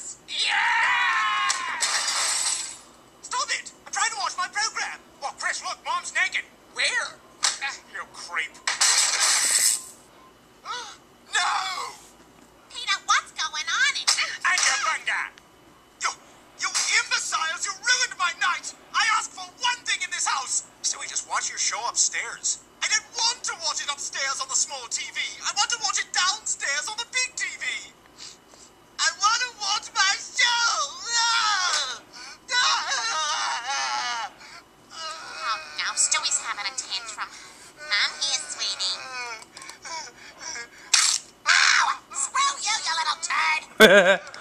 house! Yeah! Stop it! I'm trying to watch my program. Well, Chris, look, Mom's naked. Where? You creep. No! Peter, what's going on in here? Bunga! You imbeciles! You ruined my night! I asked for one thing in this house! So we just watch your show upstairs. I didn't want to watch it upstairs on the small TV. I want to watch it downstairs on the big TV. I want to watch my show! Oh, no, Stewie's having a tantrum. I'm here, sweetie. Ow! Screw you, you little turd!